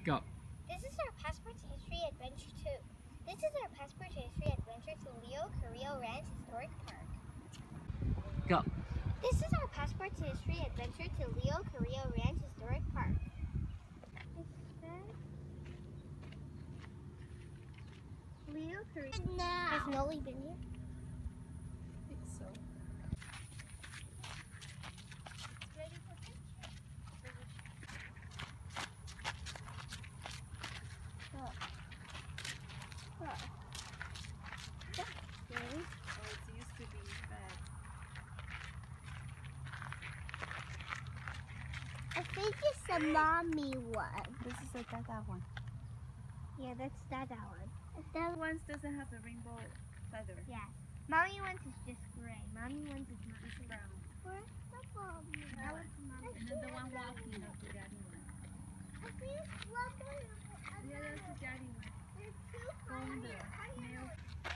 Go. This is our Passport to History Adventure to This is our Passport to History Adventure to Leo Carrillo Ranch Historic Park. Go. This is our Passport to History Adventure to Leo Carrillo Ranch Historic Park. Leo Carrillo has Noli been here? I think so. Ready for picture? Oh, it used to be fed. I think it's the mommy one. This is the Dada one. Yeah, that's that one. That one doesn't have the rainbow feather. Yeah. Mommy ones is just gray. Mommy ones is not Brown. Where's the mommy? That was the mommy. And then the one walking is the daddy one. I think Yeah, that's the daddy one. there's two From the male.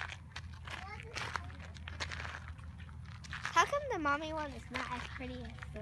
How come the mommy one is not as pretty as the...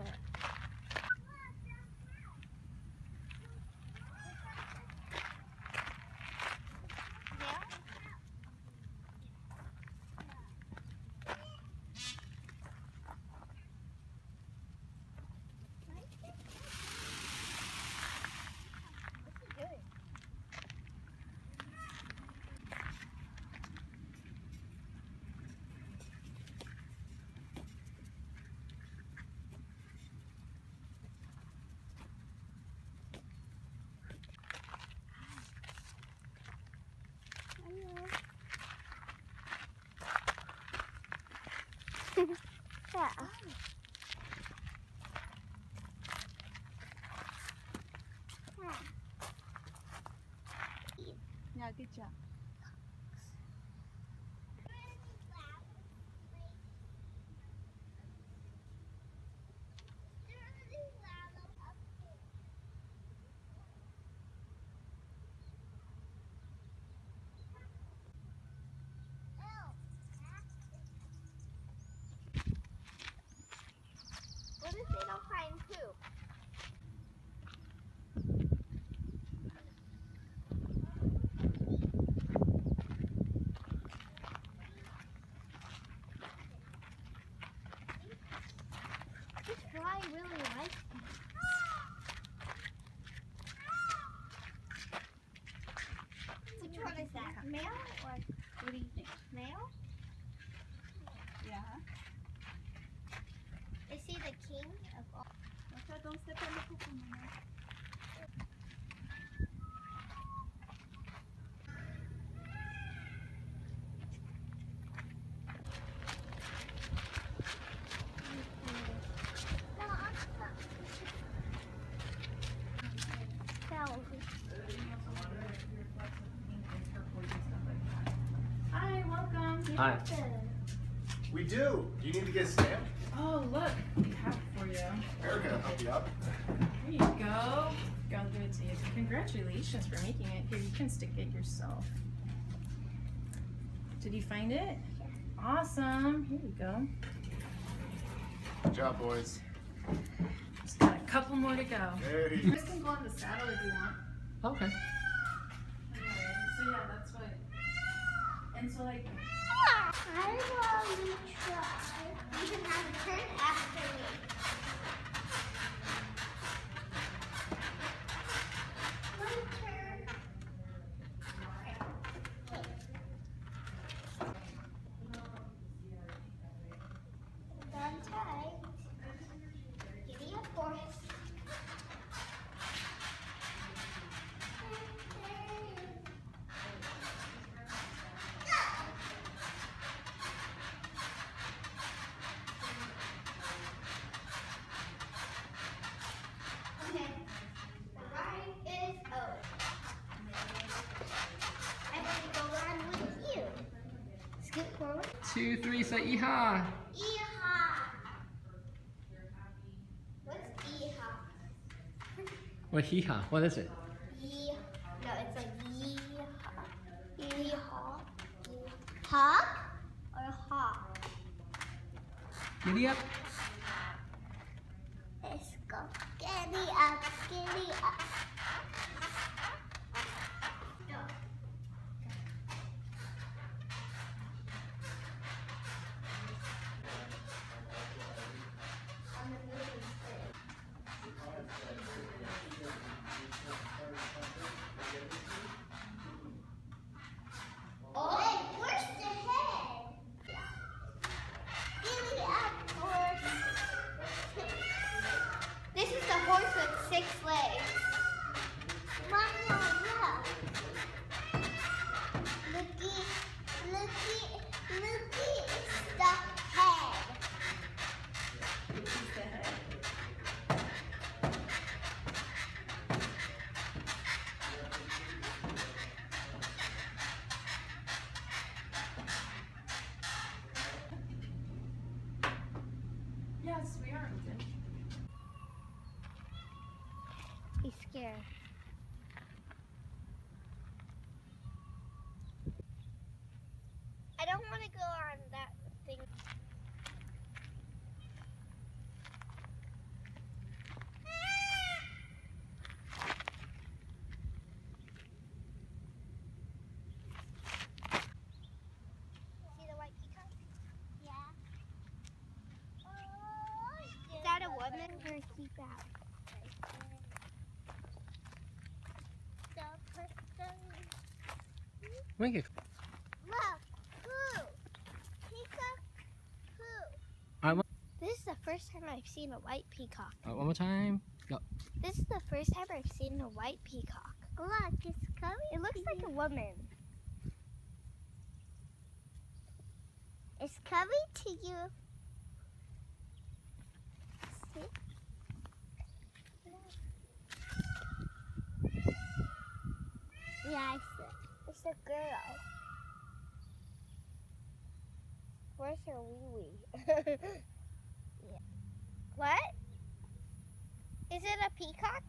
Yeah. Yeah, good job. What if they don't find poop? This fly really likes me. Which one is that? Male or What do you think? male? Yeah. Is he the king of all? Don't step on the poop, Mama. Hi, welcome. Hi. We do. Do you need to get a stamp? Oh, look, we have it for you. Erica, help you out. There you go. I'll give it to you. Congratulations for making it. Here, you can stick it yourself. Did you find it? Awesome. Here you go. Good job, boys. Just got a couple more to go. Hey. You guys can go on the saddle if you want. Okay. Anyway, so yeah, that's what. And so like. I want to try. You can have a turn after me. My turn. Done tight. Giddy up, Forrest. Okay, the ride is over. I'm going to go run with you. Scoot forward. 2, 3, say yeehaw. Yeehaw! What's yeehaw? What hee-haw? What is it? Yee. No, it's like yeehaw. Yeehaw. Hop or hop? Giddy up. Let's go. Giddy up, giddy up. scared. I don't want to go on that thing. See the white peacock? Yeah. Is that a woman or a keep out? Wink it. Look, who? Peacock, who? I want. This is the first time I've seen a white peacock. One more time. Go. This is the first time I've seen a white peacock. Look, it's coming. It looks like a woman. It's coming to you. See? Yeah, I see. It's a girl. Where's her wee-wee? Yeah. What? Is it a peacock?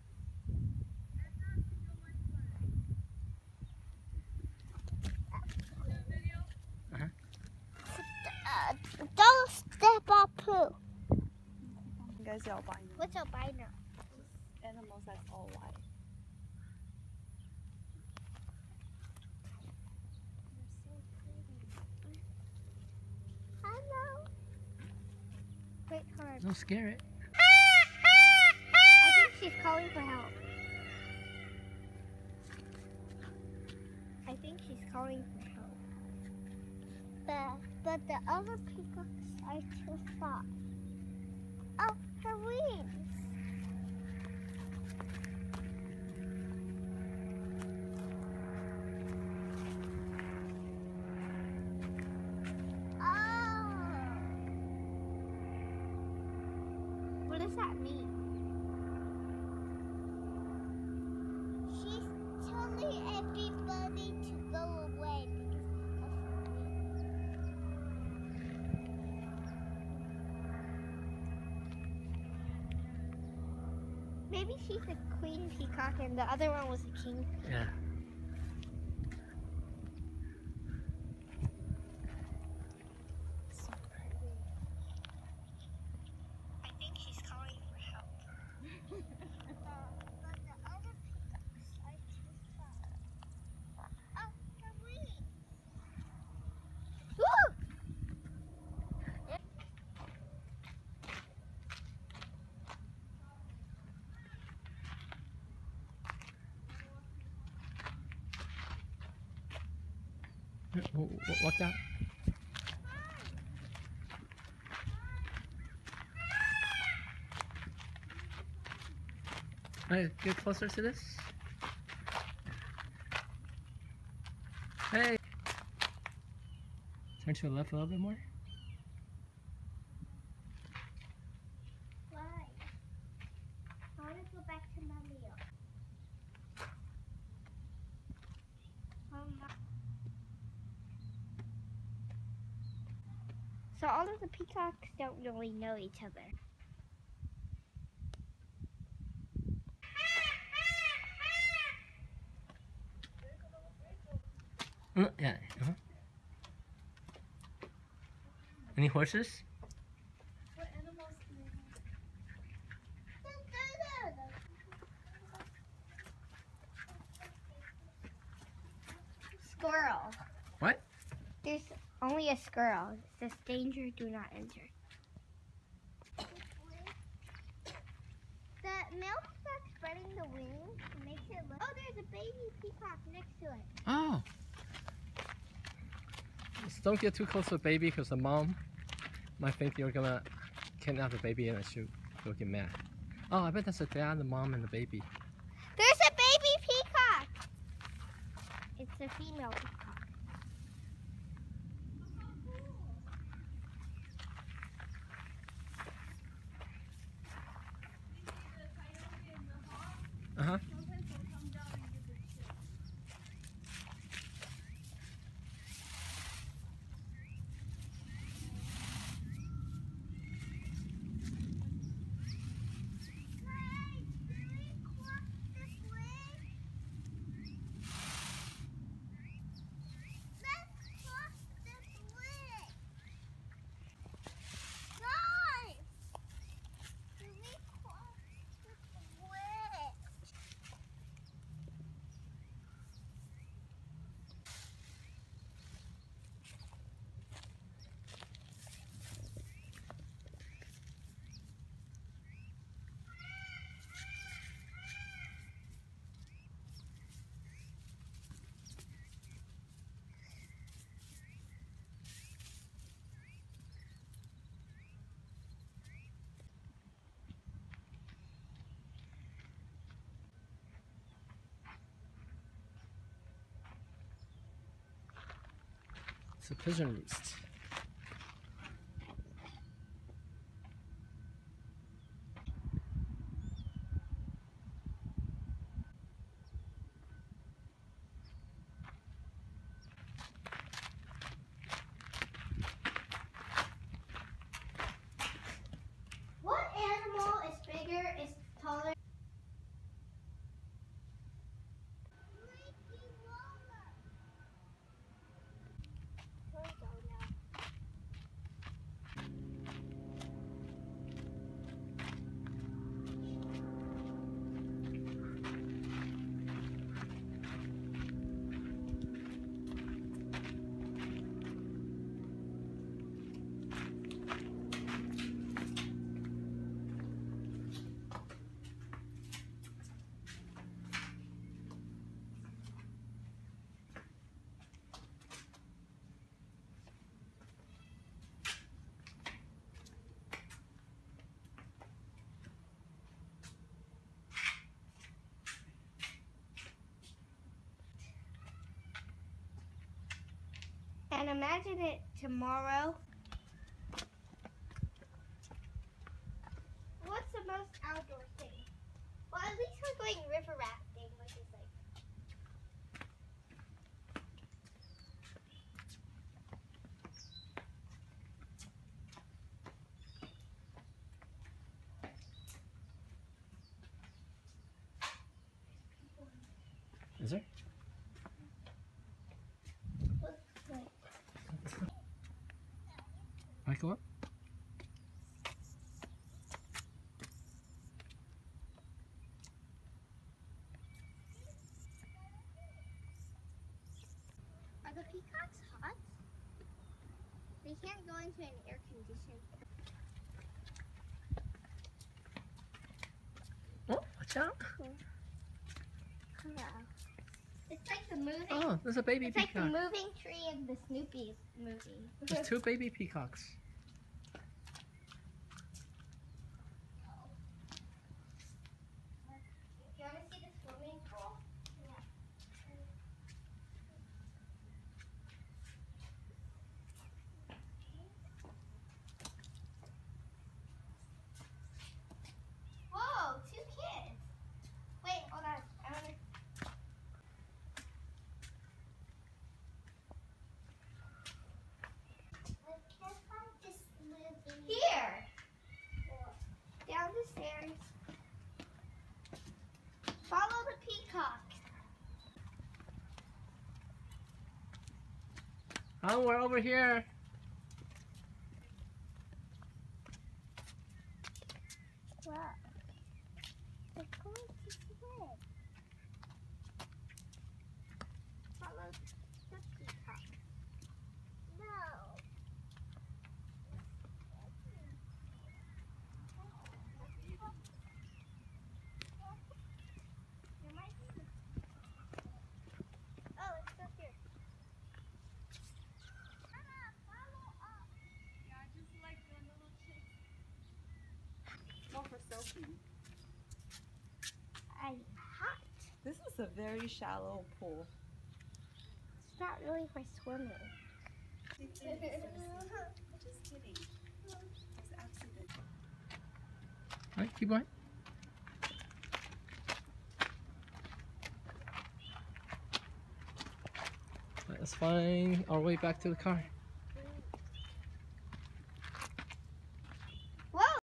Don't step on poo. You guys albino. What's albino? Animals that's all white. Hello. Wait, hold on. Don't scare it. I think she's calling for help. I think she's calling for help. But the other peacocks are too far. Oh, her wings. Oh. What does that mean? She's telling everybody to go away because of her wings. Maybe she's a queen peacock and the other one was a king. Yeah. So pretty. I think she's calling for help. But the other peacocks are too far. Oh, her wings. Woo! Watch out. Hey, get closer to this. Hey. Turn to the left a little bit more. Why? I want to go back to Mommy. So all of the peacocks don't really know each other. Yeah. Any horses? What animals do you have? Squirrel. What? There's only a squirrel. It says danger, do not enter. The male peacock spreading the wings makes it look. Oh, there's a baby peacock next to it. Oh. Just don't get too close to the baby because the mom might think you're gonna kidnap the baby and she'll get mad. Oh, I bet that's the dad, the mom, and the baby. There's a baby peacock. It's a female peacock. Uh-huh. It's a pigeon roost. What animal is bigger, is taller? And imagine it tomorrow. What's the most outdoor thing? Well, at least we're going river rafting, which is like. Is there? Alright, go up. Are the peacocks hot? They can't go into an air conditioned. Oh, watch out. Hello. It's like the moving. Oh, there's a baby It's like the peacock. moving tree of the Snoopy movie. There's two baby peacocks. Do you want to see the swimming pool? Yeah. Whoa, two kids. Wait, hold on. I want to. Here. Down the stairs. Follow the peacock. Oh, we're over here. Wow. They're going to swim. Follow the peacock. No. There might be. Oh, it's still here. Follow up. Yeah, I just like the little chicks. More for selfie. I'm hot. This is a very shallow pool. It's not really for swimming. Just kidding. It's accident. Alright, keep going. Let's find our way back to the car.